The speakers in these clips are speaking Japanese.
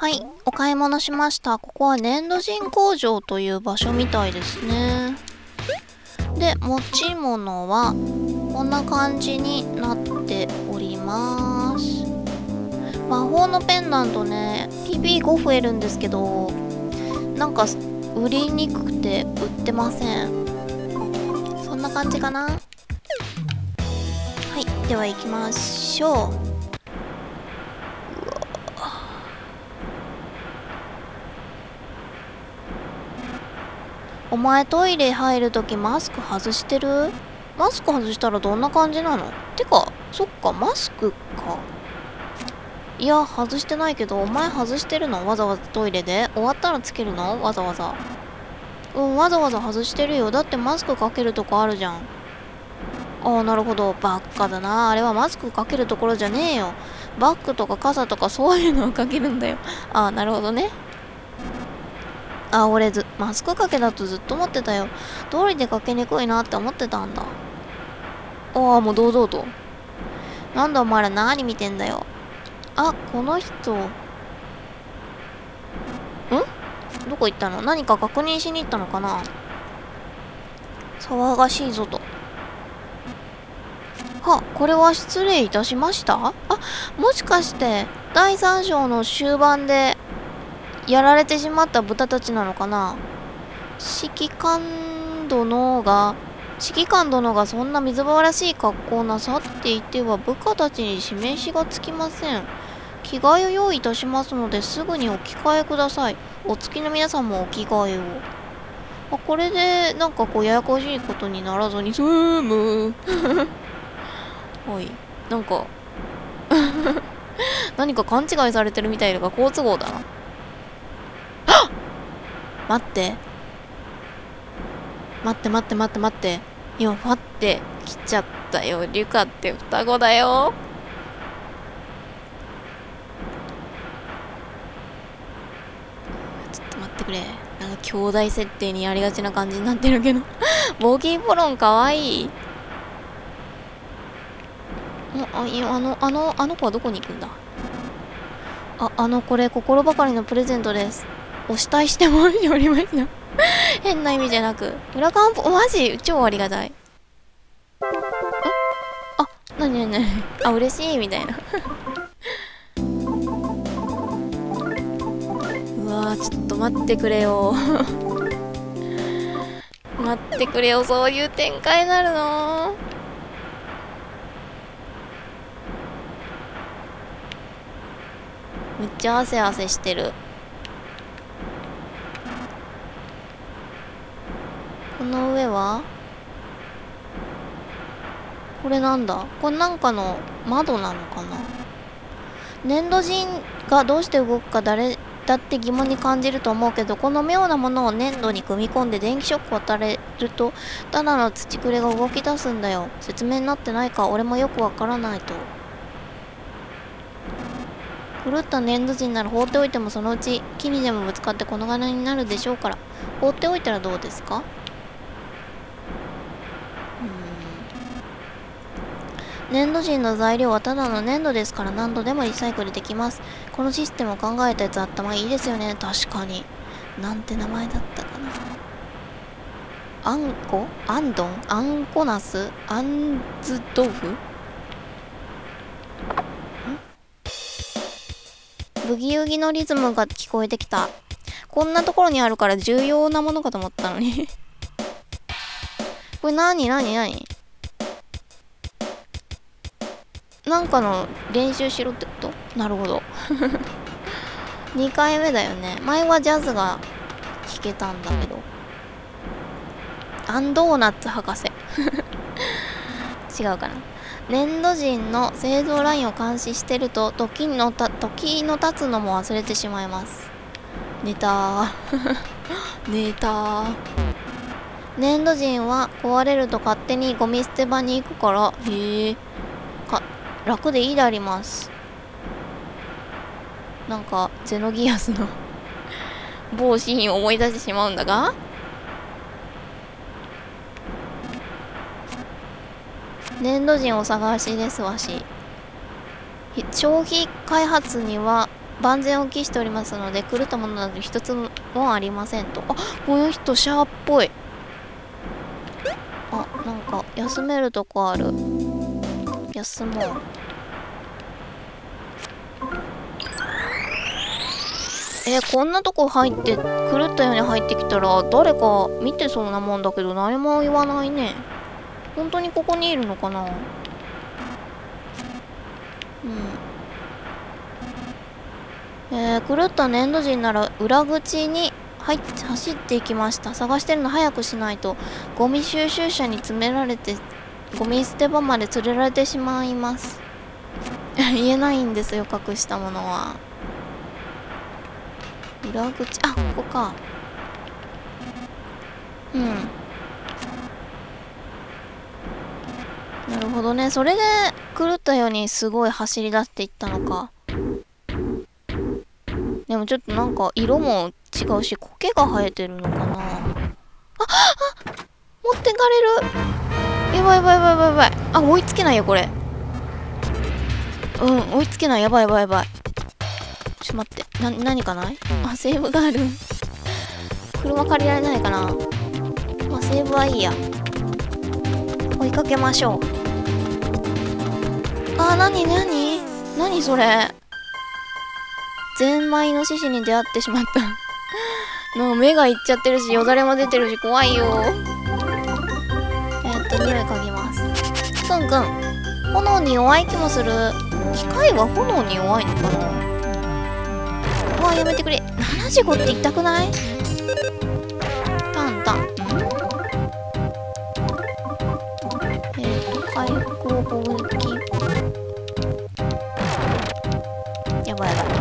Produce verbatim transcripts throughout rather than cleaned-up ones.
はい、お買い物しました。ここは粘土人工場という場所みたいですね。で、持ち物はこんな感じになっております。魔法のペンダントね、ピーピーご 増えるんですけど、なんか売りにくくて売ってません。そんな感じかな。はい、では行きましょう。お前トイレ入るときマスク外してる？マスク外したらどんな感じなの？てか、そっか、マスクか。いや、外してないけど、お前外してるの？わざわざトイレで？終わったらつけるの？わざわざ。うん、わざわざ外してるよ。だってマスクかけるとこあるじゃん。ああ、なるほど。ばっかだな。あれはマスクかけるところじゃねえよ。バッグとか傘とかそういうのをかけるんだよ。ああ、なるほどね。あ、俺ず、マスクかけだとずっと思ってたよ。通りでかけにくいなって思ってたんだ。ああ、もう堂々と。なんだお前ら何見てんだよ。あ、この人。ん？どこ行ったの？何か確認しに行ったのかな？騒がしいぞと。は、これは失礼いたしました？あ、もしかして、だいさん章の終盤で、やられてしまった豚たちなのかな？指揮官殿が、指揮官殿がそんな水場らしい格好をなさっていては部下たちに示しがつきません。着替えを用意いたしますのですぐにお着替えください。お付きの皆さんもお着替えを。あ、これでなんかこうややこしいことにならずに済む。はい。なんか何か勘違いされてるみたいだが好都合だな。はっ！待って。待って待って待って待って。今、ファって来ちゃったよ。リュカって双子だよ。ちょっと待ってくれ。なんか兄弟設定にやりがちな感じになってるけど。ボギーポロンかわいい。あ、いや、あの、あの、あの子はどこに行くんだ？あ、あの、これ、心ばかりのプレゼントです。お慕いしてもおりました。変な意味じゃなく。裏漢方、マジ超ありがたい。あ、なになになにあ、嬉しいみたいな。うわー、ちょっと待ってくれよ。待ってくれよ、そういう展開になるの？めっちゃ汗汗してる。この上はこれなんだ？これなんかの窓なのかな？粘土人がどうして動くか誰だって疑問に感じると思うけど、この妙なものを粘土に組み込んで電気ショックを与えると、ただの土くれが動き出すんだよ。説明になってないか俺もよくわからないと。狂った粘土人なら放っておいてもそのうち木にでもぶつかってこの金になるでしょうから、放っておいたらどうですか？粘土人の材料はただの粘土ですから何度でもリサイクルできます。このシステムを考えたやつ頭いいですよね。確かに。なんて名前だったかな。あんこ？あんどん？あんこなす？あんず豆腐？ん？ブギウギのリズムが聞こえてきた。こんなところにあるから重要なものかと思ったのに。これなになになに？なんかの練習しろってこと？なるほど。にかいめだよね。前はジャズが弾けたんだけど。アンドーナツ博士。違うかな。粘土人の製造ラインを監視してると、時のた、時の経つのも忘れてしまいます。寝たー。寝たー。粘土人は壊れると勝手にゴミ捨て場に行くから、へえ。か、楽でいいであります。なんか、ゼノギアスの某シーンを思い出してしまうんだが、粘土人を探しですわし。消費開発には万全を期しておりますので、狂ったものなど一つもありませんと。あ、この人シャーっぽい。あ、なんか休めるとこある。休もう。えー、こんなとこ入って狂ったように入ってきたら誰か見てそうなもんだけど何も言わないね。本当にここにいるのかな。うん。えー、狂った粘土人なら裏口に入って走っていきました。探してるの早くしないとゴミ収集車に詰められてゴミ捨て場まで連れられてしまいます。言えないんですよ、隠したものは。裏口、あ、ここか。うん。なるほどね。それで狂ったようにすごい走り出していったのか。でもちょっとなんか色も違うし、苔が生えてるのかな。あ、あ、持ってかれる。やばいやばいやばいやばいやばい。あ、追いつけないよ、これ。うん、追いつけない。やばいやばいやばい。ちょっと待って。な、何かない？あ、セーブがある。車借りられないかな。まあ、セーブはいいや。追いかけましょう。あー、なになになにそれ。ゼンマイノシシに出会ってしまった。なんか目がいっちゃってるし、よだれも出てるし、怖いよ。えーっと、匂い嗅ぎます。くんくん。炎に弱い気もする。機械は炎に弱いのかな。うわ、やめてくれ。ななじゅうごって痛くない？タンタン。ん？えーっと、回復を攻撃。やばいやばい。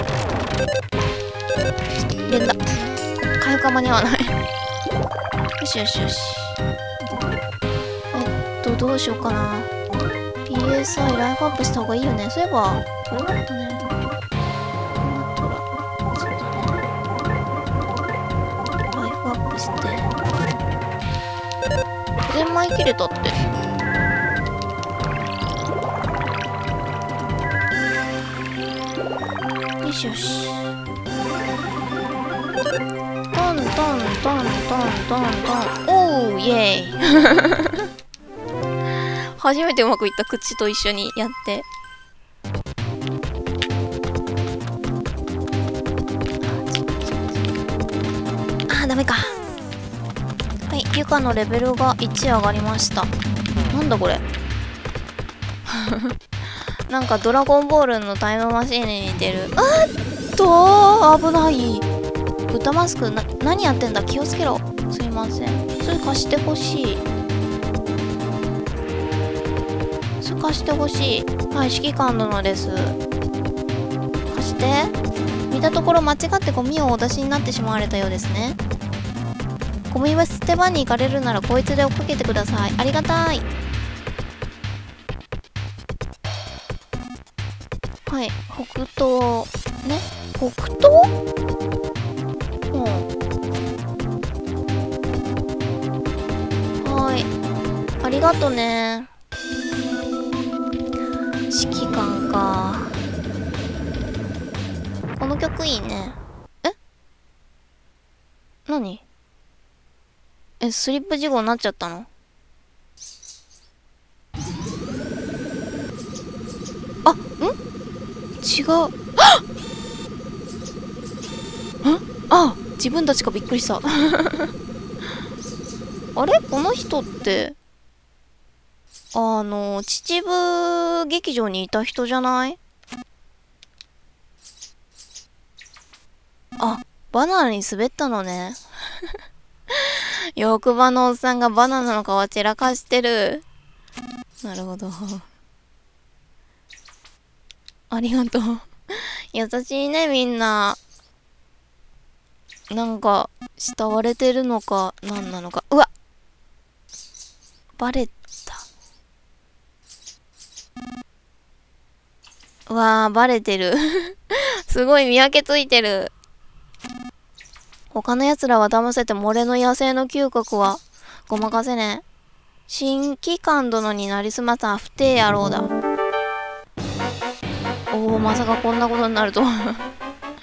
連打。回復は間に合わない。よしよしよし。えっと、どうしようかな。ピーエスアイ ライフアップした方がいいよね。そういえば、これだったね。そうだね。ライフアップして。ゼンマイ切れたって。よしよし。トントントントントントン。おー、イェーイ。初めてうまくいった。口と一緒にやって。あー、ダメか。はい、ユカのレベルがいち上がりました。なんだこれ。なんかドラゴンボールのタイムマシーンに似てる。あーっと危ない。豚マスクな、何やってんだ。気をつけろ。すいません。それ貸してほしい。それ貸してほしい。はい、指揮官殿です。貸して。見たところ間違ってゴミをお出しになってしまわれたようですね。ゴミは捨て場に行かれるならこいつで追っかけてください。ありがたい。はい、北東ね。北東？うん。はい、ありがとね。指揮官か。この曲いいね。え？何？え、スリップ事故になっちゃったの？あ、ん？違う。ん？あ、自分たちか。びっくりした。あれ？この人って、あの、秩父劇場にいた人じゃない？あ、バナナに滑ったのね。欲張のおっさんがバナナの皮散らかしてる。なるほど。ありがとう。優しいね、みんな。なんか、慕われてるのか、何なのか。うわ！バレた。うわー、バレてる。すごい見分けついてる。他の奴らは騙せても俺の野生の嗅覚はごまかせねえ。新規官殿になりすまった不定野郎だ。おお、まさかこんなことになるとは。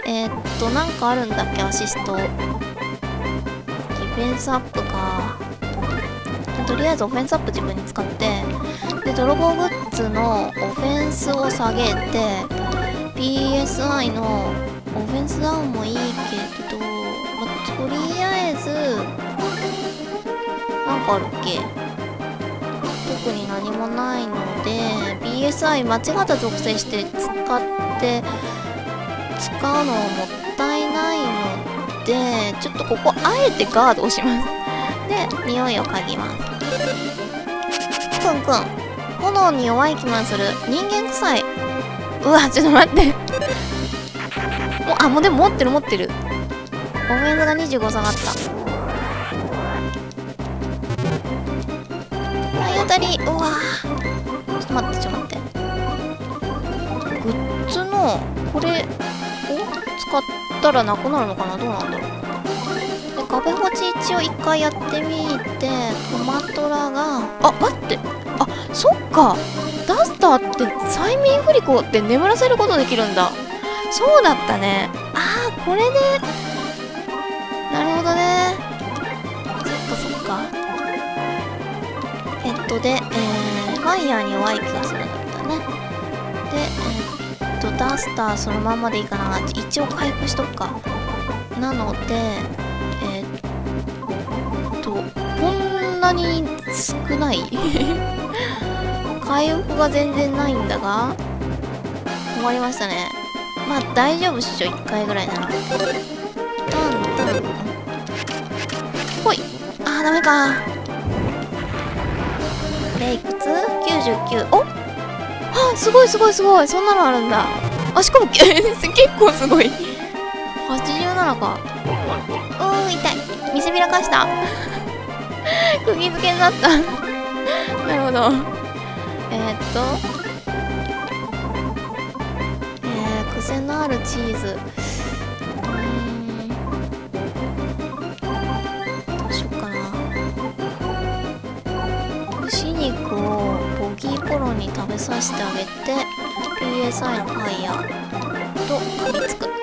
えー、っとなんかあるんだっけ、アシスト。ディフェンスアップか。とりあえずオフェンスアップ自分に使って、で泥棒グッズのオフェンスを下げて ピーエスアイ のオフェンスダウンもいいけど、まあ、とりあえずなんかあるっけ。特に何もないので ピーエスアイ 間違った属性して使って使うのもったいないので、ちょっとここあえてガードをしますで匂いを嗅ぎます。くんくん炎に弱い気もする。人間臭い。うわちょっと待ってもうあもうでも持ってる持ってる。オフェンスがにじゅうご下がった。体当たり。うわーちょっと待ってちょっと待って。グッズのこれを使ったらなくなるのかな。どうなんだろう。で壁落ち一応一回やってみて、トマトラがあ待ってあそっかダスターって催眠振り子って眠らせることできるんだ。そうだったね。ああこれでなるほどね。そっかそっか。えっとで、えー、ファイヤーに弱い気がするんだったね。でえっとダスターそのまんまでいいかな。一応回復しとくか。なのでえー、っとこんなに少ない回復が全然ないんだが困りましたね。まあ大丈夫っしょいっかいぐらいなら。タンタンほい。あーダメか。でいくつ ?きゅうじゅうきゅう。おはあすごいすごいすごい。そんなのあるんだ。あしかも結構すごいはちじゅうななか。うーん痛い。見せびらかした釘付けになったなるほど。えー、っとえー、癖のあるチーズ。うーんどうしよっかな。牛肉をボギーポロに食べさせてあげて ピーエスアイ のファイヤーと噛みつく。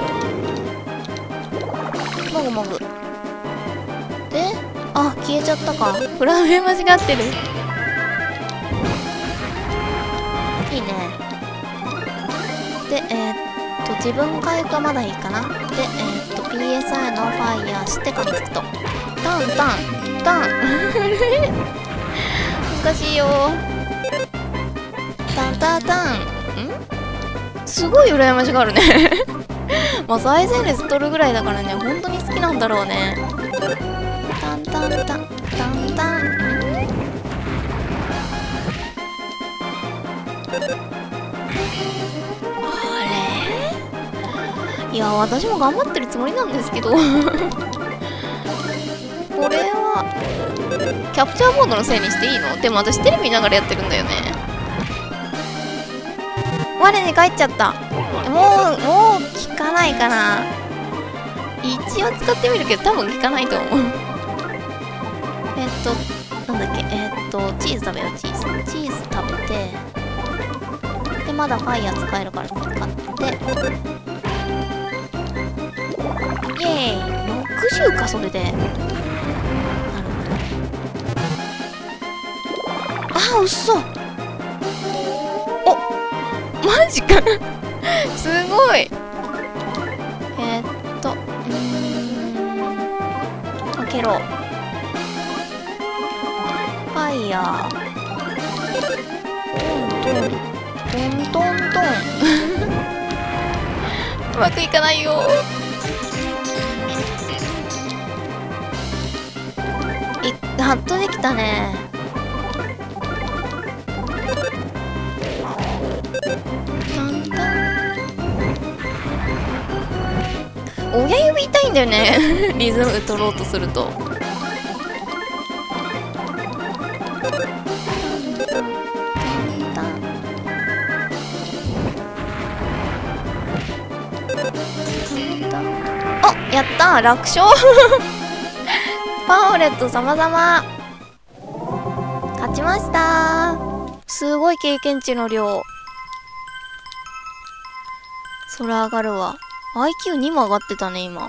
もぐもぐであ消えちゃったか。フラメ間違ってる。いいね。でえー、っと自分回復はまだいいかな。でえー、っと ピーエスアイ のファイヤーして噛みつくとタンタンタン難しいよ。タンタンタンんすごい羨ましがあるねまあ最前列取るぐらいだからね本当に好きなんだろうね。タンタンタンタンタンあれいや私も頑張ってるつもりなんですけどこれはキャプチャーモードのせいにしていいの？でも私テレビ見ながらやってるんだよね。我に帰っちゃった。もうもう効かないかな。一応使ってみるけど多分効かないと思うえっとなんだっけえっとチーズ食べよう。チーズチーズ食べてでまだファイヤー使えるから使ってイエーイろくじゅうか。それでなるほど。あーうっそマジかすごい。えー、っとうーん開けろ。ファイヤートントントントントンうまくいかないよ。いやっとできたね。親指痛いんだよねリズム取ろうとすると。あやったー楽勝パンフレット様々勝ちましたー。すごい経験値の量。空上がるわ。 アイキューに も上がってたね、今。うん。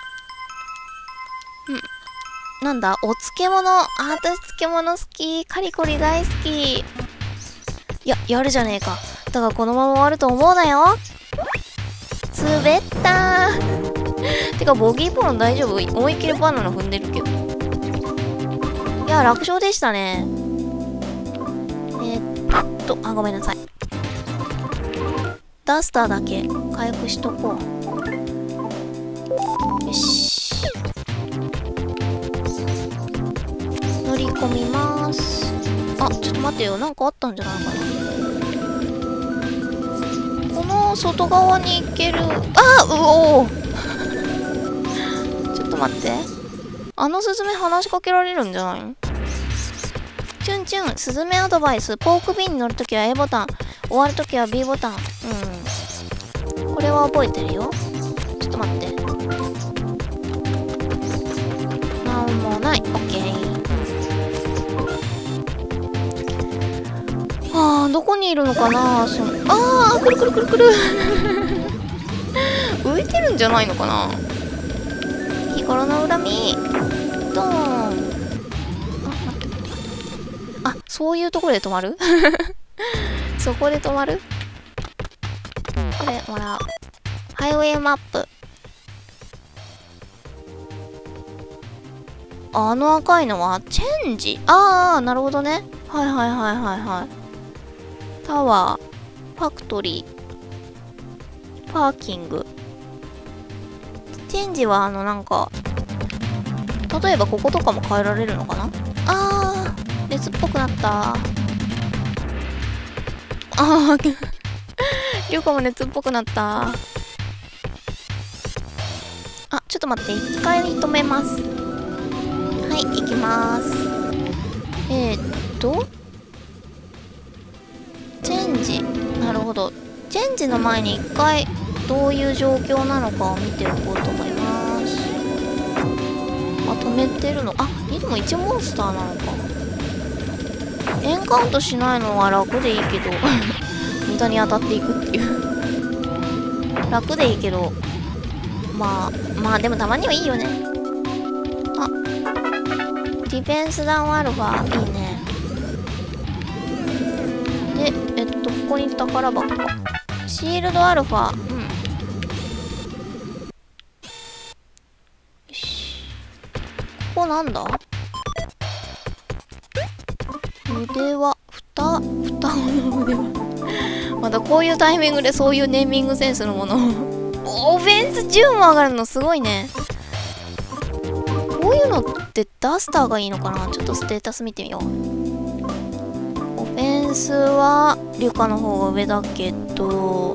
なんだお漬物。あ、私漬物好き。カリコリ大好き。いや、やるじゃねえか。だからこのまま終わると思うなよ。滑ったー。てか、ボギーポロン大丈夫？思いっきりバナナ踏んでるけど。いや、楽勝でしたね。えー、っと、あ、ごめんなさい。ダスターだけ回復しとこう。よし。乗り込みます。あ、ちょっと待ってよ。なんかあったんじゃないかな。この外側に行ける。あ、うおーちょっと待って。あのスズメ話しかけられるんじゃないの？チュンチュン、スズメアドバイス。ポークビンに乗るときは A ボタン。終わるときは B ボタン。うん。これは覚えてるよ。ちょっと待って。なんもない。オッケー。あー、どこにいるのかなその、あー、くるくるくるくる。浮いてるんじゃないのかな。日頃の恨み。ドーン。あ、待って待って。あ、そういうところで止まるそこで止まる。これもらう。ハイウェイマップ。あの赤いのはチェンジ。ああ、なるほどね。はいはいはいはいはい。タワー、ファクトリー、パーキング。チェンジはあのなんか、例えばこことかも変えられるのかな。あー、熱っぽくなった。あー、りょうかも熱っぽくなった。あ、ちょっと待って、一回止めます。はい、行きます。えーっと、チェンジ。なるほど。チェンジの前に一回どういう状況なのかを見ておこうと思います。あ、止めてるの。あ、でも一応モンスターなのか。エンカウントしないのは楽でいいけど無駄に当たっていくっていう楽でいいけど、まあまあでもたまにはいいよね。あ、ディフェンスダウンアルファいいね。で、えっとここに宝箱か。シールドアルファ。うん、よし。ここなんだ。腕輪、ふた、双子の腕輪。またこういうタイミングでそういうネーミングセンスのものオフェンスじゅうも上がるのすごいね。こういうのってダスターがいいのかな。ちょっとステータス見てみよう。オフェンスはリュカの方が上だけど、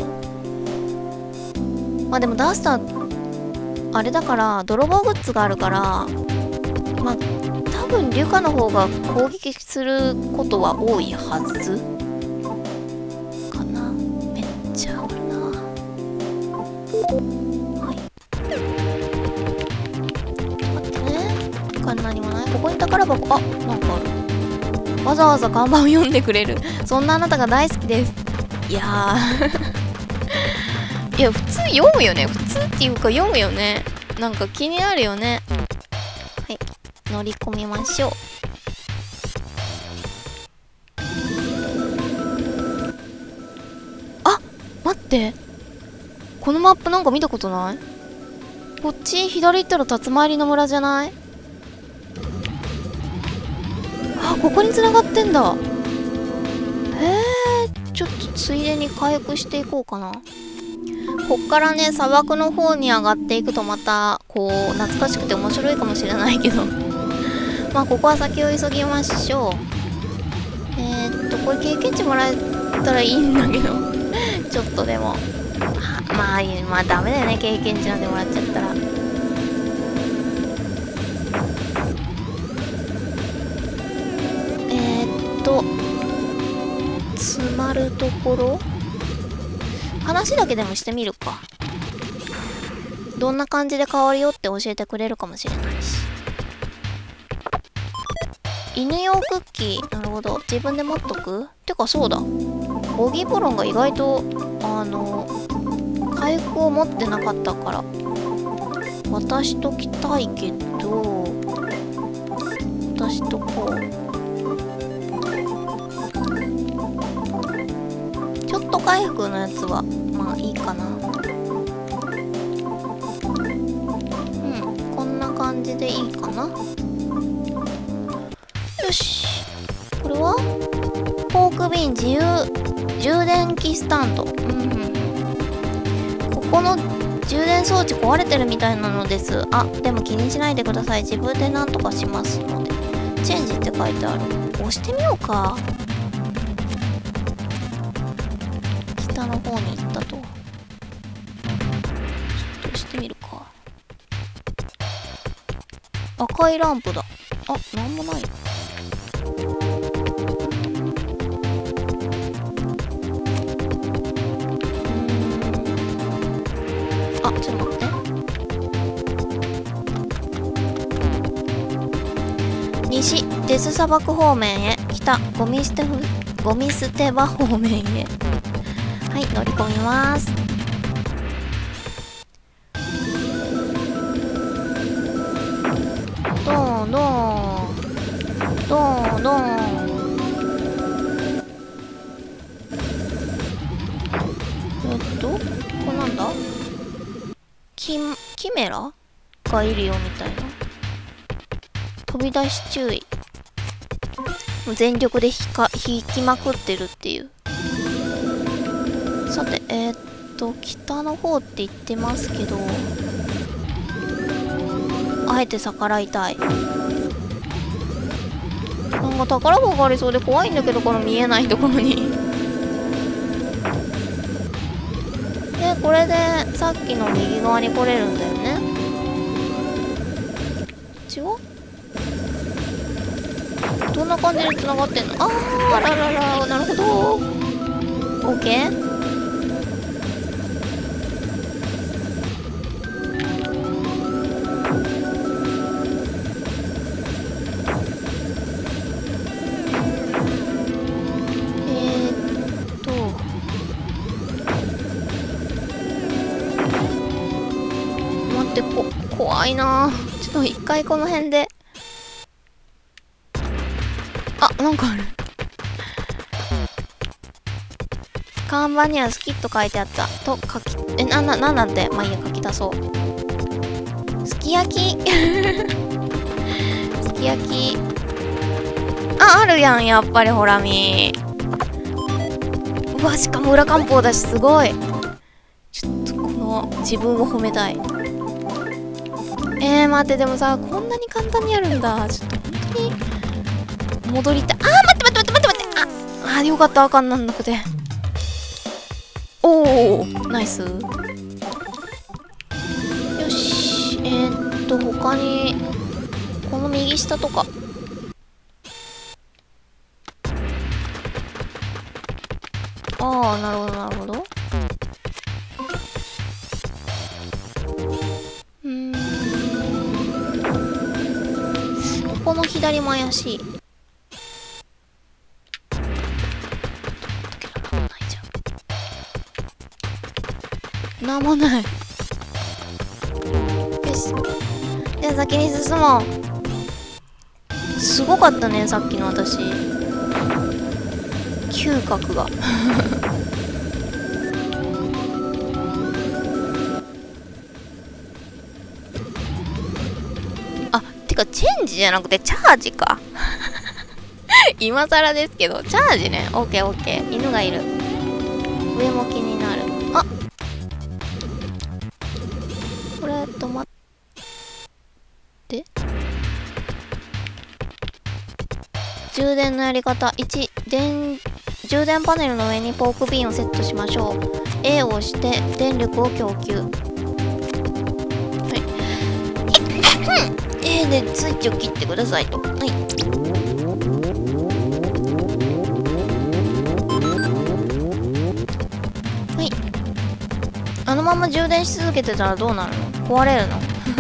まあでもダスターあれだから泥棒グッズがあるから、まあ多分リュカの方が攻撃することは多いはずかな。めっちゃあるな。はい、待ってね。他に何もない。ここに宝箱。あ、なんかある。わざわざ看板を読んでくれる。そんなあなたが大好きです。いやーいや普通読むよね。普通っていうか読むよね。なんか気になるよね。はい、乗り込みましょう。あ、待って、このマップなんか見たことない？こっち左行ったら竜回りの村じゃない？あ、ここに繋がってんだ。へえ、ちょっとついでに回復していこうかな。こっからね、砂漠の方に上がっていくとまたこう懐かしくて面白いかもしれないけどまあここは先を急ぎましょう。えー、っとこれ経験値もらえたらいいんだけどちょっとでもまあまあダメだよね、経験値なんてもらっちゃったら。えー、っと詰まるところ話だけでもしてみるか。どんな感じで変わるよって教えてくれるかもしれないし。犬用クッキー。なるほど。自分で持っとく？てかそうだ。ボギーポロンが意外と、あの、 財布を持ってなかったから渡しときたいけど、渡しとこう。ちょっと回復のやつはまあいいかな。うん、こんな感じでいいかな。よし、これはポーク瓶自由充電器スタンド。うん、うん、ここの充電装置壊れてるみたいなのです。あ、でも気にしないでください。自分でなんとかしますので。チェンジって書いてある。押してみようか。北の方に行ったと。ちょっと押してみるか。赤いランプだ。あ、なんもない。あ、ちょっと待って。西、デス砂漠方面へ。北、ゴミ捨てふ、ゴミ捨て場方面へ。はい、乗り込みます。ドーン、ドーン。ドーン、ドーン。えっと、これなんだ？キ、キメラがいるよみたいな。飛び出し注意。全力で引か引きまくってるっていう。さて、えー、っと北の方って言ってますけど、あえて逆らいたい。なんか宝箱がありそうで怖いんだけど、この見えないところに。でこれでさっきの右側に来れるんだよね。違う？どんな感じで繋がってんの？あー、あららら、なるほど。オッケー。えーっと待って、こ怖いな。ちょっと一回この辺で。あ、なんかある。看板には好きと書いてあったと書き、え、な、な、なんなんて、まあいいや、書き出そう。すき焼きすき焼き。あ、あるやん、やっぱりほらみ。うわ、しかも裏漢方だし、すごい。ちょっとこの自分を褒めたい。えー、待って、でもさ、こんなに簡単にやるんだ。ちょっと本当に戻りたい。あー、待って待って待って待って待って。ああ、よかった、あかんなんなくて。おお、ナイス。よし、えー、っと他にこの右下とか。ああ、なるほどなるほど。うーん、ここの左も怪しい。なんもない。よし、じゃあ先に進もう。すごかったね、さっきの私。嗅覚があ、てかチェンジじゃなくてチャージか今更ですけど、チャージね。オッケーオッケー。犬がいる。上も気になる。あ、これ止まって充電のやり方。いち、電充電パネルの上にポークビンをセットしましょう。 A を押して電力を供給。はい、A でスイッチを切ってくださいと。はい、はい、あのまま充電し続けてたらどうなるの？壊れるの？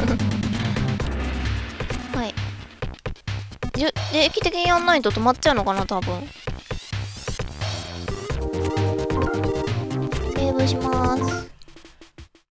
はい。じゅ定期的にやんないと止まっちゃうのかな、多分。セーブしまーす。